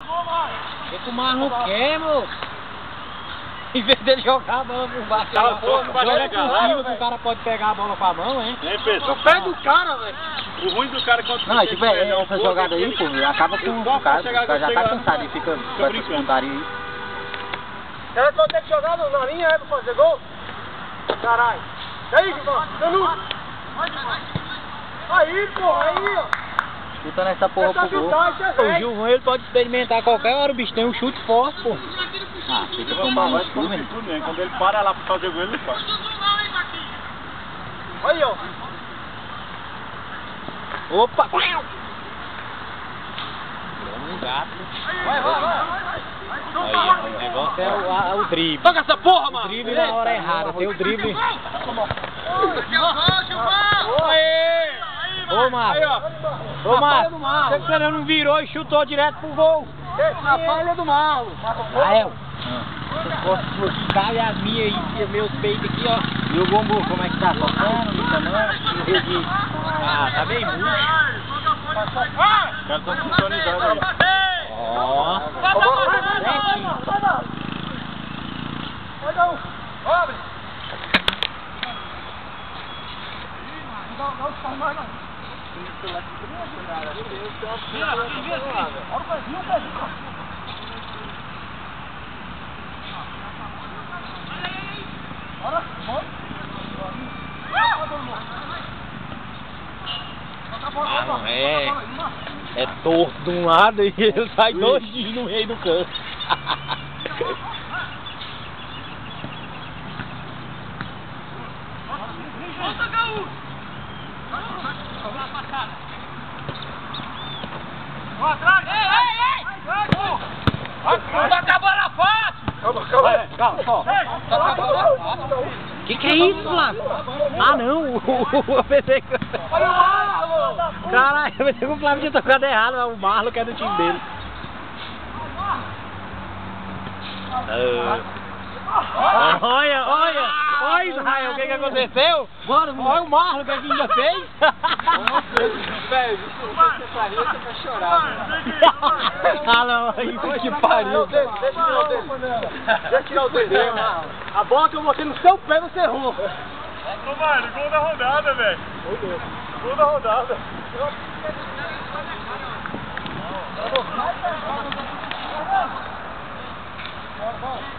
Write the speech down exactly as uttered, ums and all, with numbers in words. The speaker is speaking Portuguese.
O que o Marlon quer, moço? Em vez dele jogar a bola por baixo, Tá, pô, não vai joga chegar por lá, cima que o cara pode pegar a bola com a mão, hein? Nem pensou. No pé do cara, velho. O ruim do cara quando Não, tipo, é, essa jogada aí, pô, acaba com o cara, o cara já tá cansado e fica com essa pontaria aí. Será que vão ter que jogar na linha, é, pra fazer gol? Caralho. E aí, Gilvan? Dando... Aí, porra, aí, ó. Escutando essa porra pro gol. O Gilvan, ele pode experimentar a qualquer hora, o bicho tem um chute forte, pô. Ah, fica Não tomando faz no como cu, velho. tudo mesmo. Quando ele para lá pra fazer gol, ele não faz. Aí, ó. Opa! Um gato. Vai, vai, vai. Aí, ó, o negócio é o, a, o drible. Toca essa porra, O mano. drible na hora errada, tem o drible. Aê! Ô, Márcio. Aí, ó. Ô, Na falha do Márcio. Marlon. Você não virou e chutou direto pro gol. Na falha do Marlon. Rael, suas calhas as minhas aí, meus peitos aqui, ó. E o bumbum, como é que tá? Tocando, me chamando? Ah, tá bem muito. Os caras estão sintonizados aí. Ó. Certinho. Vai dar um. Abre. Não, não, não, não, não. Vira, vira, vira. Olha o pezinho, o pezinho. Olha, olha. Ah, é, é torto de um lado e ele sai doidinho no meio do campo. Volta, Gaúcho! Vai atrás! Ei, ei, ei! Toca a bola fácil! Calma, calma! Calma, só. Que que é isso, Flávio? Ah, não. Eu pensei que... Olha o Marlon! Caralho, eu pensei que o Flávio tinha tocado errado, mas o Marlon que é do time dele. Ah. Olha, olha, olha, Israel, o que que aconteceu? Bora, Olha o Marlon, o que que ainda fez? Velho, você vai chorar, velho. Ah, não, isso que pariu. Deixa eu tirar o dedo. Deixa eu tirar o dedo. A bola que eu botei no seu pé, você errou. Ô, mano, gol da rodada, velho. Gol da rodada. Vai, vai.